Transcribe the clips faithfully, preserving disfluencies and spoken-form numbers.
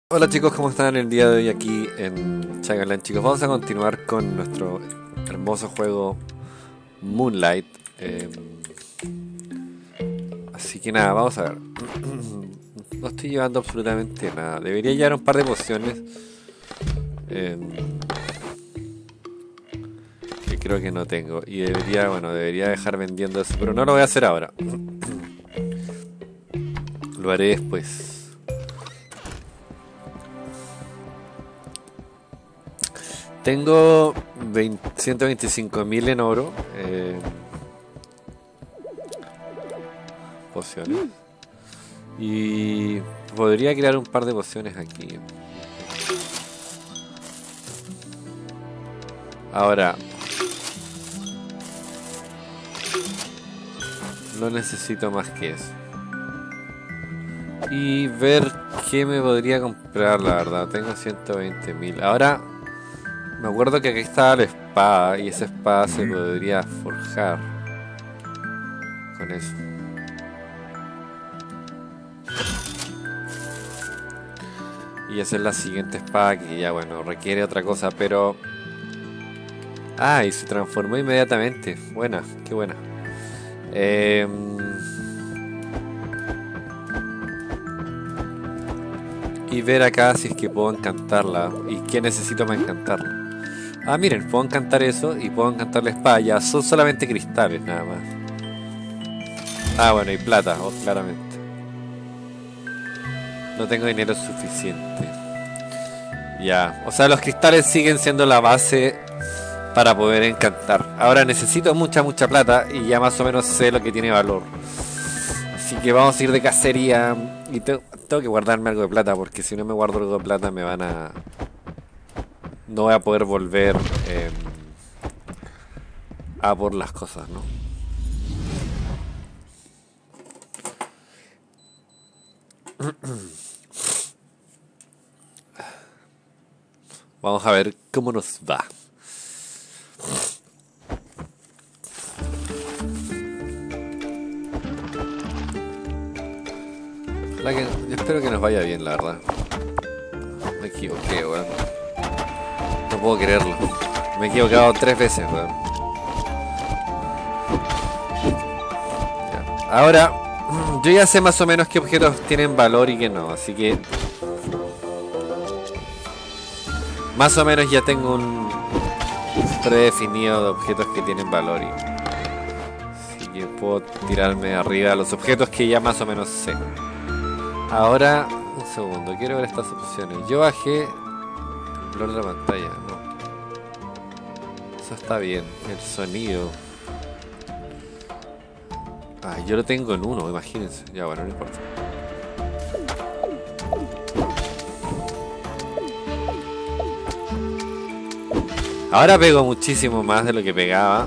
Hola chicos, ¿cómo están el día de hoy aquí en Chagalan? Chicos, vamos a continuar con nuestro hermoso juego Moonlight. eh, Así que nada, vamos a ver. No estoy llevando absolutamente nada. Debería llevar un par de pociones, eh, que creo que no tengo. Y debería, bueno, debería dejar vendiendo eso, pero no lo voy a hacer ahora. Lo haré después. Tengo ciento veinticinco mil en oro. Eh, pociones. Y podría crear un par de pociones aquí. Ahora, no necesito más que eso. Y ver qué me podría comprar, la verdad. Tengo ciento veinte mil. Ahora, me acuerdo que aquí estaba la espada. Y esa espada se podría forjar con eso. Y esa es la siguiente espada que ya, bueno, requiere otra cosa, pero... Ah, y se transformó inmediatamente. Buena, qué buena. Eh... Y ver acá si es que puedo encantarla. ¿Y qué necesito para encantarla? Ah, miren, puedo encantar eso y puedo encantar la espada. Ya, son solamente cristales nada más. Ah, bueno, y plata, oh, claramente. No tengo dinero suficiente. Ya, o sea, los cristales siguen siendo la base para poder encantar. Ahora necesito mucha, mucha plata y ya más o menos sé lo que tiene valor. Así que vamos a ir de cacería. Y te, tengo que guardarme algo de plata, porque si no me guardo algo de plata me van a... No voy a poder volver eh, a por las cosas, ¿no? Vamos a ver cómo nos va. La que, yo espero que nos vaya bien, la verdad. Me equivoqué, weón. No puedo creerlo. Me he equivocado tres veces, weón. Ya. Ahora, yo ya sé más o menos qué objetos tienen valor y qué no, así que... Más o menos ya tengo un predefinido de objetos que tienen valor y... Así que puedo tirarme arriba a los objetos que ya más o menos sé. Ahora, un segundo, quiero ver estas opciones. Yo bajé el color de la pantalla, no. Eso está bien, el sonido. Ah, yo lo tengo en uno, imagínense. Ya, bueno, no importa. Ahora pego muchísimo más de lo que pegaba.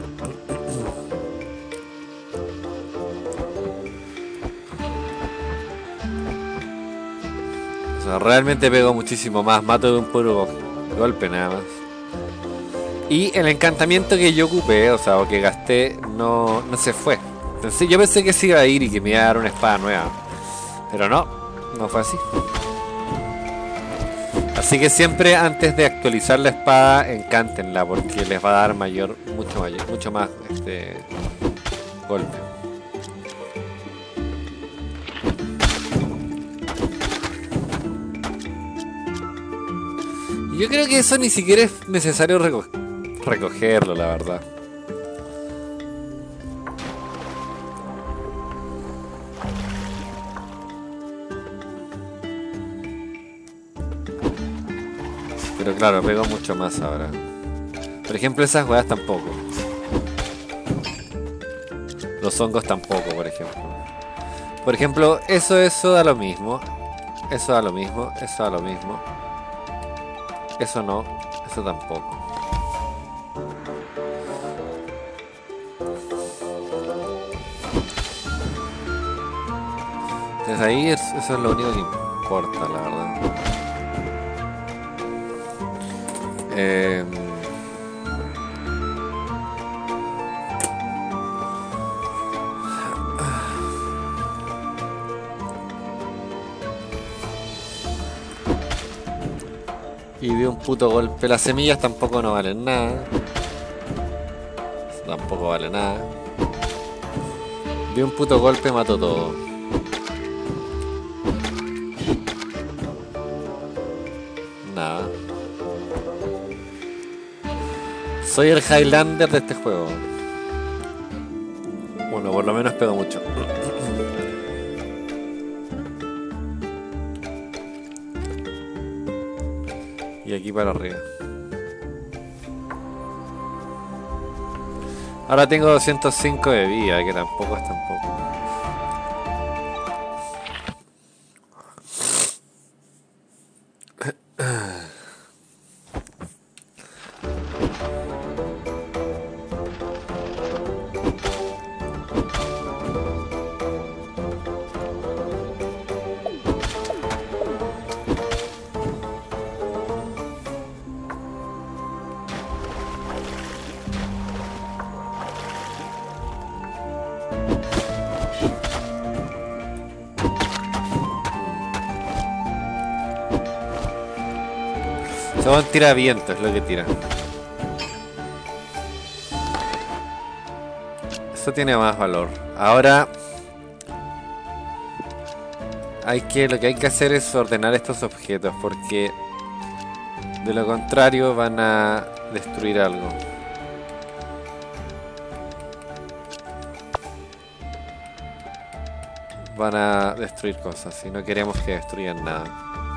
O sea, realmente pego muchísimo más. Mato de un puro golpe nada más. Y el encantamiento que yo ocupé, o sea, o que gasté, no, no se fue. Entonces yo pensé que se iba a ir y que me iba a dar una espada nueva. Pero no, no fue así. Así que siempre antes de actualizar la espada, encántenla, porque les va a dar mayor, mucho mayor, mucho más este golpe. Y yo creo que eso ni siquiera es necesario reco recogerlo, la verdad. Pero claro, pego mucho más ahora. Por ejemplo, esas huevas tampoco. Los hongos tampoco, por ejemplo. Por ejemplo, eso, eso da lo mismo. Eso da lo mismo, eso da lo mismo. Eso no, eso tampoco. Entonces ahí es, eso es lo único que importa, la verdad. Eh... Y de un puto golpe. Las semillas tampoco no valen nada. Eso tampoco vale nada. De un puto golpe mato todo. Nada. Soy el Highlander de este juego. Bueno, por lo menos pego mucho. Y aquí para arriba. Ahora tengo doscientos cinco de vida, que tampoco es tampoco. Son tira viento, es lo que tira. Esto tiene más valor. Ahora hay que, lo que hay que hacer es ordenar estos objetos, porque de lo contrario van a destruir algo. Van a destruir cosas y no queremos que destruyan nada.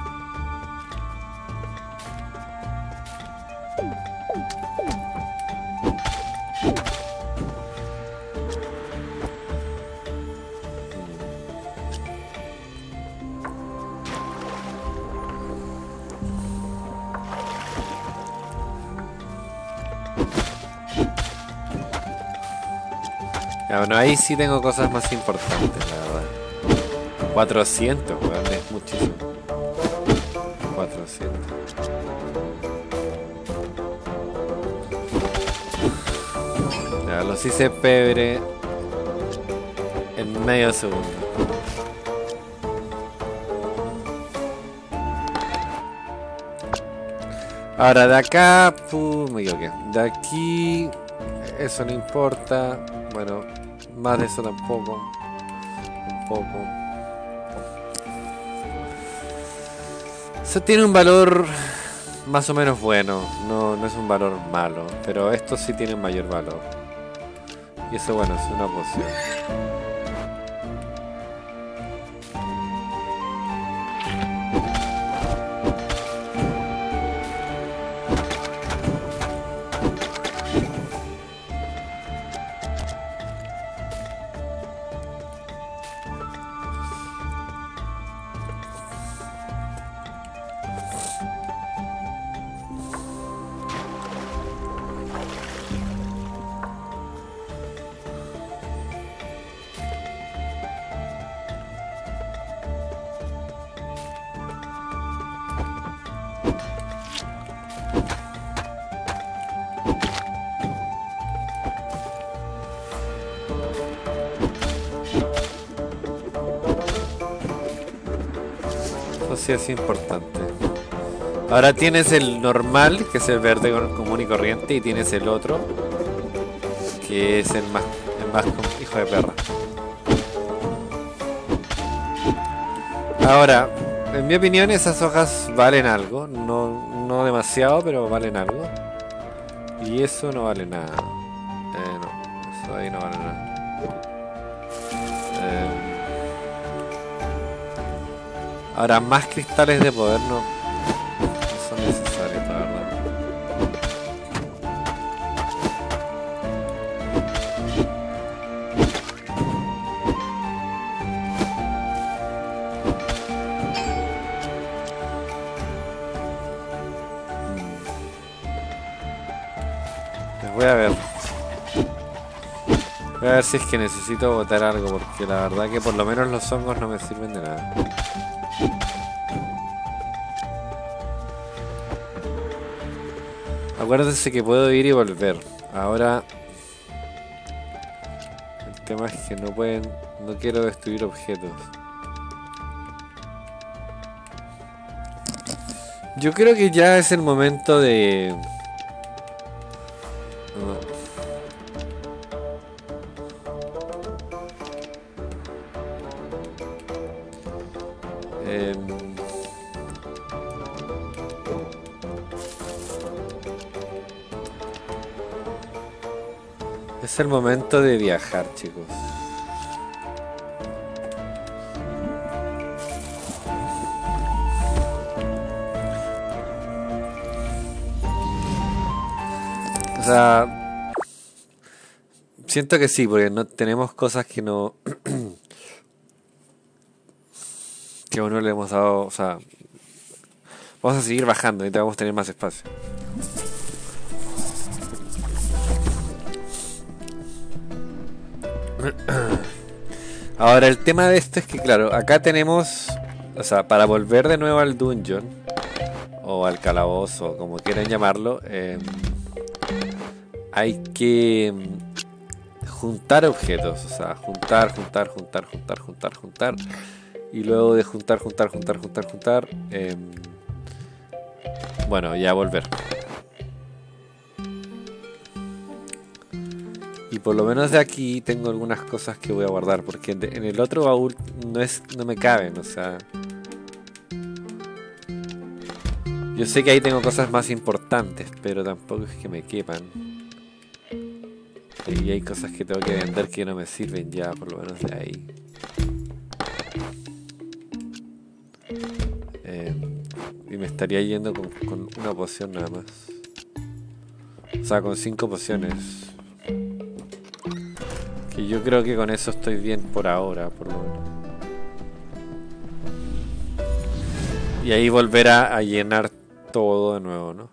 Ya, bueno, ahí sí tengo cosas más importantes, la verdad. cuatrocientos, weón, es muchísimo. cuatrocientos. Ya, los hice pebre en medio segundo. Ahora de acá, pum, me equivoqué. De aquí, eso no importa. Bueno, más de eso tampoco. Un poco. Eso tiene un valor más o menos bueno. No, no es un valor malo. Pero esto sí tiene un mayor valor. Y eso, bueno, es una poción. Sí, es importante. Ahora tienes el normal, que es el verde común y corriente, y tienes el otro, que es el más, el más hijo de perra. Ahora, en mi opinión, esas hojas valen algo, no, no demasiado, pero valen algo. Y eso no vale nada. Eh, no, eso ahí no vale nada. Eh, Ahora, más cristales de poder no, no son necesarios, la verdad. Les voy a ver. Voy a ver si es que necesito botar algo, porque la verdad que por lo menos los hongos no me sirven de nada. Acuérdense que puedo ir y volver. Ahora el tema es que no pueden, no quiero destruir objetos. Yo creo que ya es el momento de... no, em, es el momento de viajar, chicos. O sea, siento que sí, porque no tenemos cosas que no que aún no le hemos dado, o sea, vamos a seguir bajando y vamos a tener más espacio. Ahora el tema de esto es que claro, acá tenemos, o sea, para volver de nuevo al dungeon o al calabozo, como quieran llamarlo, eh, hay que mm, juntar objetos, o sea, juntar, juntar, juntar, juntar, juntar, juntar, y luego de juntar, juntar, juntar, juntar, juntar, eh, bueno, ya volver. Y por lo menos de aquí tengo algunas cosas que voy a guardar, porque en el otro baúl no es, no me caben, o sea. Yo sé que ahí tengo cosas más importantes, pero tampoco es que me quepan. Y hay cosas que tengo que vender que no me sirven ya, por lo menos de ahí. Eh, y me estaría yendo con, con una poción nada más. O sea, con cinco pociones. Que yo creo que con eso estoy bien por ahora, por lo menos. Y ahí volver a, a llenar todo de nuevo, ¿no?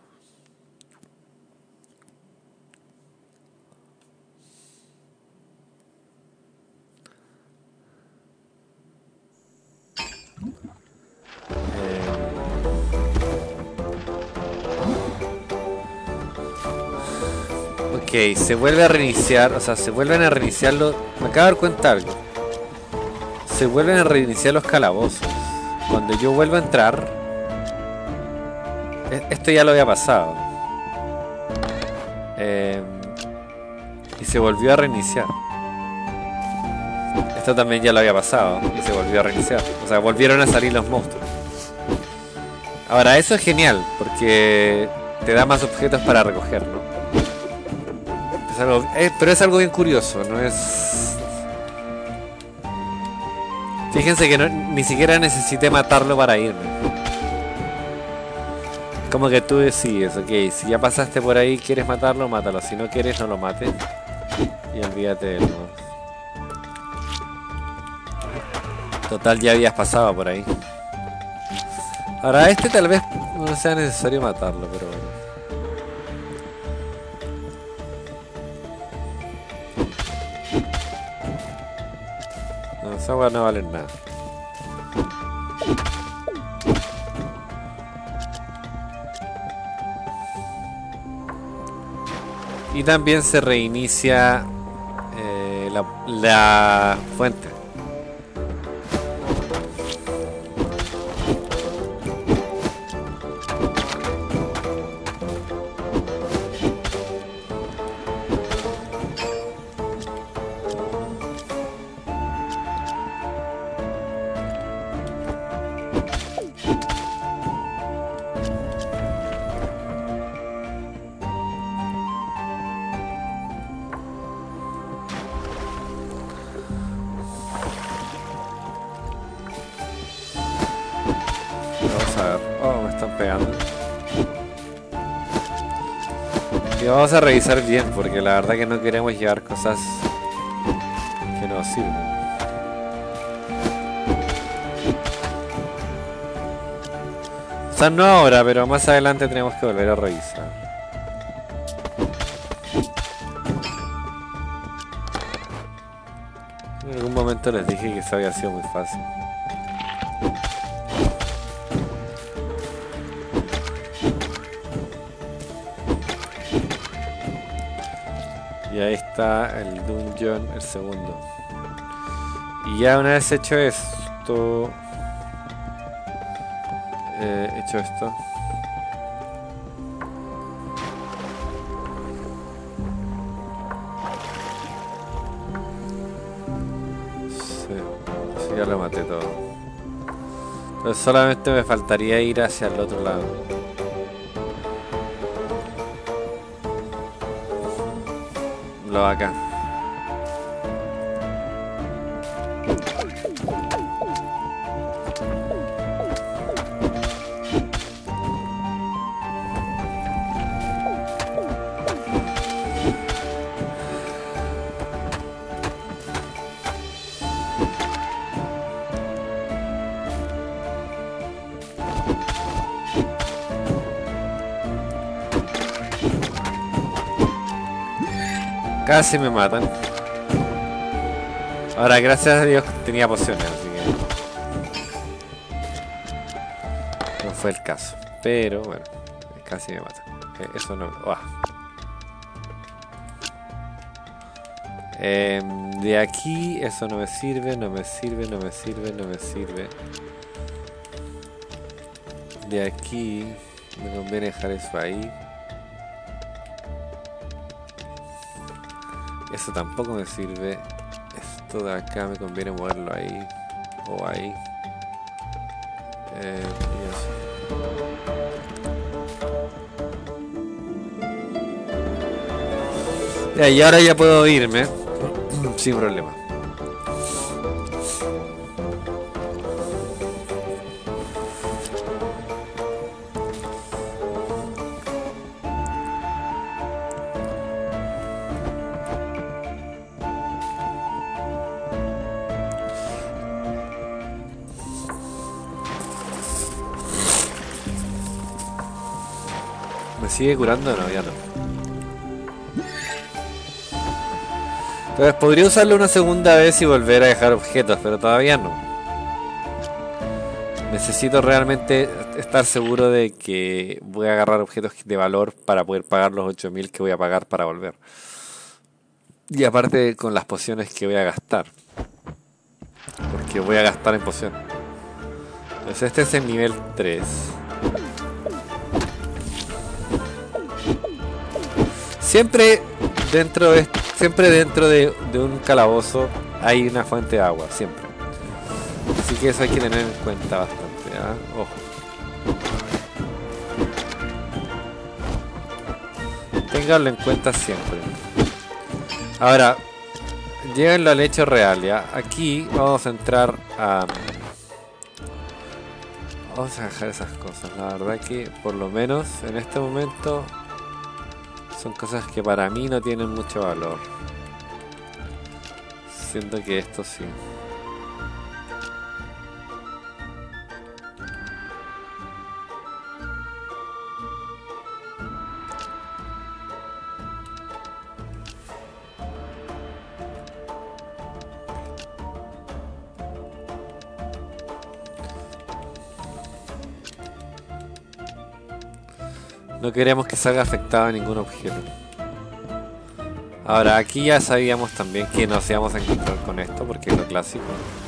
Ok, se vuelve a reiniciar, o sea, se vuelven a reiniciar los... Me acabo de dar cuenta de algo. Se vuelven a reiniciar los calabozos. Cuando yo vuelvo a entrar... Esto ya lo había pasado. Eh, y se volvió a reiniciar. Esto también ya lo había pasado y se volvió a reiniciar. O sea, volvieron a salir los monstruos. Ahora, eso es genial, porque te da más objetos para recoger, ¿no? Es algo, eh, pero es algo bien curioso, no es... Fíjense que no, ni siquiera necesité matarlo para irme. Es como que tú decides, ok, si ya pasaste por ahí, quieres matarlo, mátalo. Si no quieres, no lo mates. Y olvídate de él, ¿no? Total, ya habías pasado por ahí. Ahora, este tal vez no sea necesario matarlo, pero bueno. No, esa agua no vale nada. Y también se reinicia eh, la, la fuente. Vamos a revisar bien, porque la verdad que no queremos llevar cosas que no sirven. O sea, no ahora, pero más adelante tenemos que volver a revisar. En algún momento les dije que eso había sido muy fácil. Y ahí está el dungeon, el segundo. Y ya una vez hecho esto, eh, hecho esto, Ya lo maté todo. Entonces solamente me faltaría ir hacia el otro lado. Lo acá. Casi me matan. Ahora, gracias a Dios tenía pociones, así que no fue el caso. Pero bueno, casi me matan. Eh, eso no. Oh. Eh, de aquí, eso no me sirve, no me sirve, no me sirve, no me sirve. De aquí, me conviene dejar eso ahí. Eso tampoco me sirve. Esto de acá me conviene moverlo ahí. O ahí. Eh, y, ya, y ahora ya puedo irme. Sin problema. ¿Me sigue curando? No, ya no. Entonces podría usarlo una segunda vez y volver a dejar objetos, pero todavía no. Necesito realmente estar seguro de que voy a agarrar objetos de valor para poder pagar los ocho mil que voy a pagar para volver. Y aparte con las pociones que voy a gastar. Porque voy a gastar en pociones. Entonces este es el nivel tres. Siempre dentro de, siempre dentro de, de un calabozo hay una fuente de agua, siempre. Así que eso hay que tener en cuenta bastante, ¿eh? Ojo. Ténganlo en cuenta siempre. Ahora, llévenlo al hecho real, ¿ya? Aquí vamos a entrar a... Vamos a dejar esas cosas, la verdad que por lo menos en este momento... Son cosas que para mí no tienen mucho valor. Siento que esto sí. No queremos que salga afectado a ningún objeto. Ahora, aquí ya sabíamos también que nos íbamos a encontrar con esto, porque es lo clásico.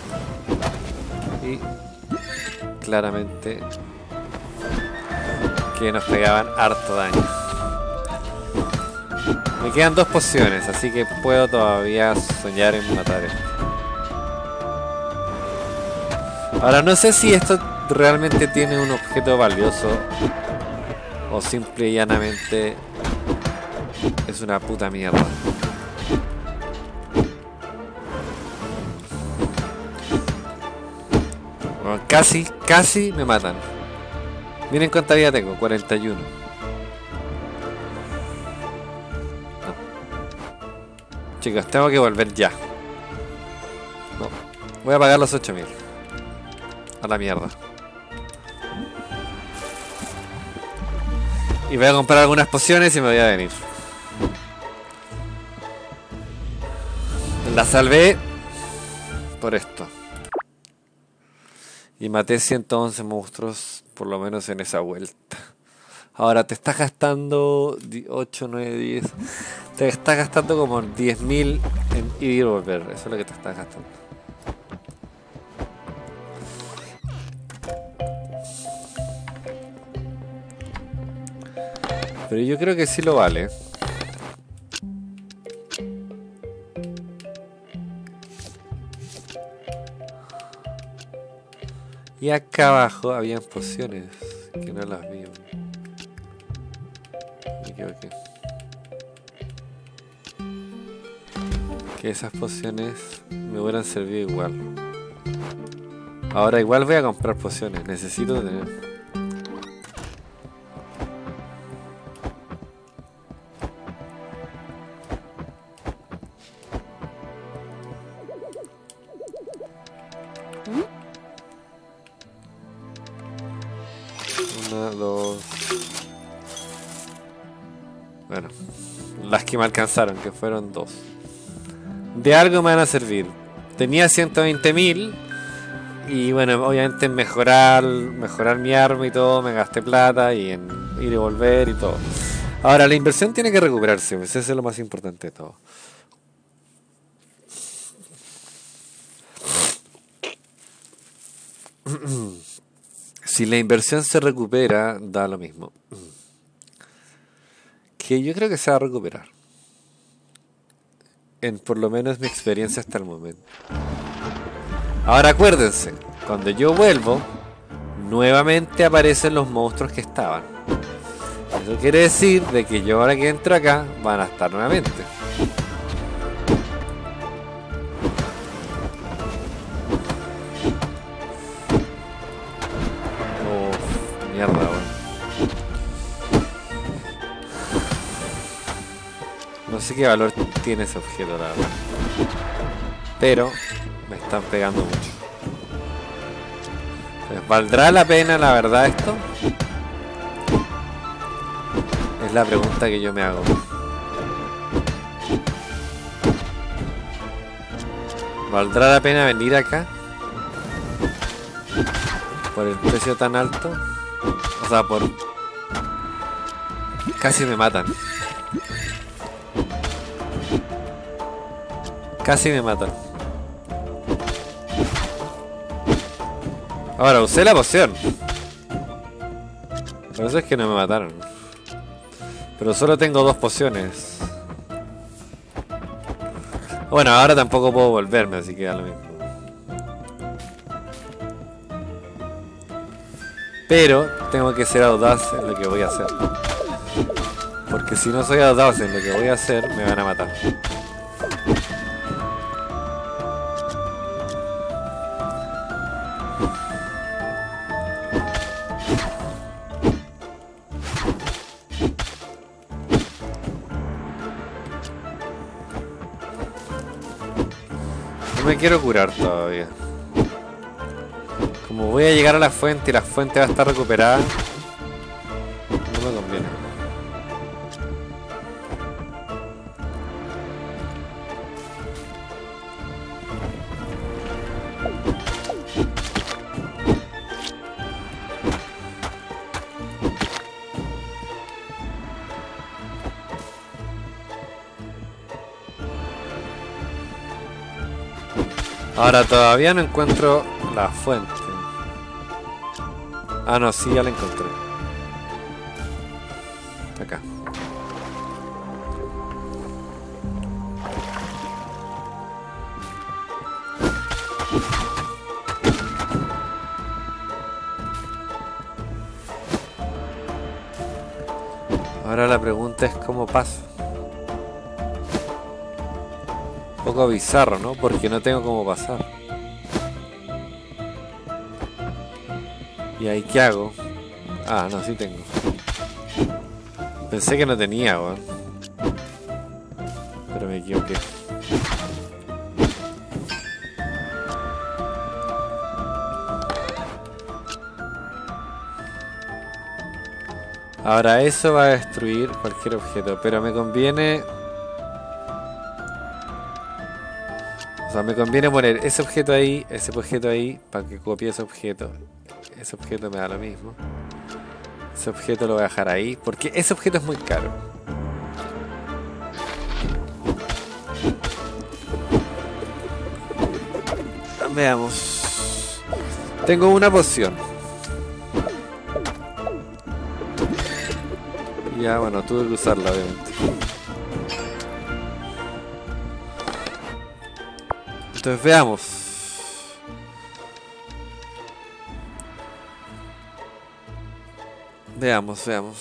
Y claramente que nos pegaban harto daño. Me quedan dos pociones, así que puedo todavía soñar en matar esto. Ahora, no sé si esto realmente tiene un objeto valioso o simple y llanamente es una puta mierda. Bueno, casi, casi me matan. Miren cuánta vida tengo, cuarenta y uno. No. Chicos, tengo que volver ya. No. Voy a pagar los ocho mil. A la mierda. Y voy a comprar algunas pociones y me voy a venir. La salvé por esto. Y maté ciento once monstruos, por lo menos en esa vuelta. Ahora te estás gastando ocho, nueve, diez. Te estás gastando como diez mil en ir y volver. Eso es lo que te estás gastando. Pero yo creo que sí lo vale. Y acá abajo habían pociones que no las vi. Me equivoqué. Que esas pociones me hubieran servido igual. Ahora igual voy a comprar pociones. Necesito tener. Una, dos. Bueno, las que me alcanzaron, que fueron dos. De algo me van a servir. Tenía ciento veinte mil. Y bueno, obviamente en mejorar, mejorar mi arma y todo, me gasté plata y en ir y volver y todo. Ahora, la inversión tiene que recuperarse, pues eso es lo más importante de todo. Si la inversión se recupera, da lo mismo. Que yo creo que se va a recuperar. En por lo menos mi experiencia hasta el momento. Ahora acuérdense, cuando yo vuelvo, nuevamente aparecen los monstruos que estaban. Eso quiere decir de que yo ahora que entro acá, van a estar nuevamente. Oh, mierda, bueno. No sé qué valor tiene ese objeto, la verdad. Pero me están pegando mucho. Pues, ¿valdrá la pena la verdad esto? Es la pregunta que yo me hago. ¿Valdrá la pena venir acá? Por el precio tan alto. O sea, por... Casi me matan. Casi me matan. Ahora, usé la poción. Por eso es que no me mataron. Pero solo tengo dos pociones. Bueno, ahora tampoco puedo volverme, así que da lo mismo. Pero tengo que ser audaz en lo que voy a hacer. Porque si no soy audaz en lo que voy a hacer, me van a matar. No me quiero curar todavía. Como voy a llegar a la fuente y la fuente va a estar recuperada, no me conviene. Ahora todavía no encuentro la fuente. Ah, no, sí, ya la encontré. Acá. Ahora la pregunta es cómo paso. Un poco bizarro, ¿no? Porque no tengo cómo pasar. ¿Y ahí qué hago? Ah, no, sí tengo. Pensé que no tenía, weón. Pero me equivoqué. Ahora eso va a destruir cualquier objeto, pero me conviene... O sea, me conviene poner ese objeto ahí, ese objeto ahí, para que copie ese objeto. Ese objeto me da lo mismo. Ese objeto lo voy a dejar ahí, porque ese objeto es muy caro. Veamos. Tengo una poción. Ya, bueno, tuve que usarla, obviamente. Entonces veamos. Veamos, veamos.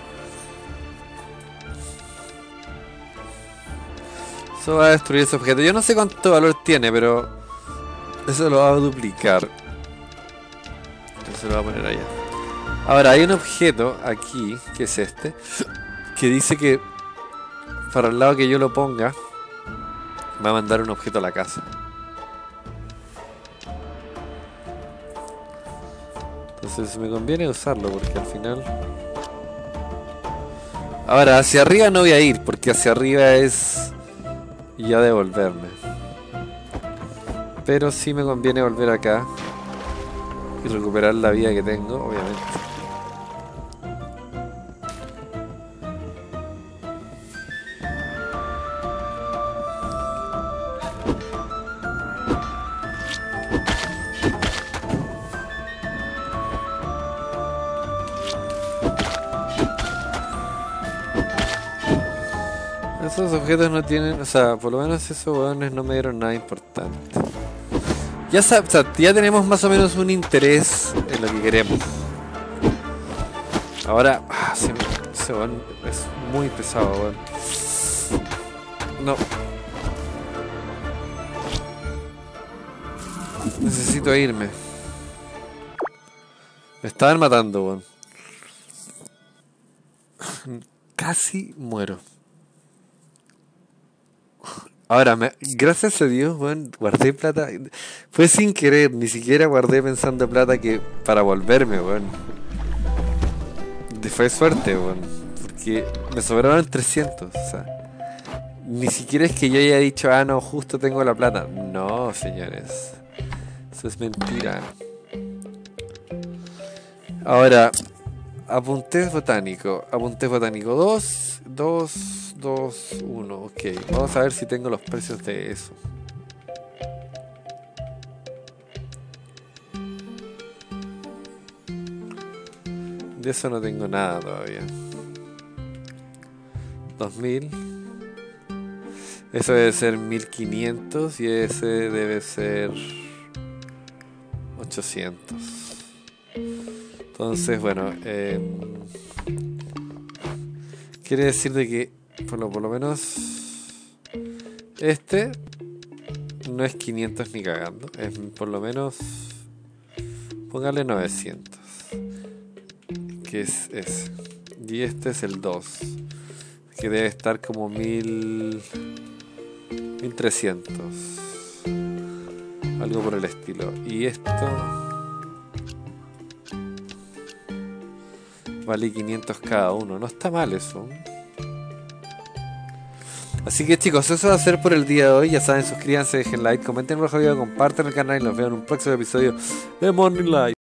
Eso va a destruir ese objeto. Yo no sé cuánto valor tiene, pero eso lo va a duplicar. Entonces lo va a poner allá. Ahora, hay un objeto aquí, que es este, que dice que para el lado que yo lo ponga, va a mandar un objeto a la casa. Entonces me conviene usarlo porque al final... Ahora, hacia arriba no voy a ir porque hacia arriba es ya devolverme. Pero sí me conviene volver acá y recuperar la vida que tengo, obviamente. Esos objetos no tienen, o sea, por lo menos esos hueones no me dieron nada importante. Ya, sab, o sea, ya tenemos más o menos un interés en lo que queremos. Ahora, ah, ese, ese hueón es muy pesado, hueón. No. Necesito irme. Me estaban matando, hueón. Casi muero. Ahora, me, gracias a Dios, bueno, guardé plata. Fue sin querer, ni siquiera guardé pensando plata que para volverme, bueno. Fue suerte, bueno, porque me sobraron trescientos, o sea. Ni siquiera es que yo haya dicho, ah, no, justo tengo la plata. No, señores. Eso es mentira. Ahora, apuntes botánico. Apuntes botánico dos, dos... dos, uno, ok. Vamos a ver si tengo los precios de eso. De eso no tengo nada todavía. dos mil. Eso debe ser mil quinientos y ese debe ser ochocientos. Entonces, bueno, eh, quiere decir de que Bueno, por lo menos este no es quinientos ni cagando, es por lo menos, póngale novecientos, que es ese, y este es el dos, que debe estar como mil trescientos, algo por el estilo, y esto vale quinientos cada uno, no está mal eso. Así que chicos, eso va a ser por el día de hoy. Ya saben, suscríbanse, dejen like, comenten el video, compartan el canal y nos vemos en un próximo episodio de Morning Live.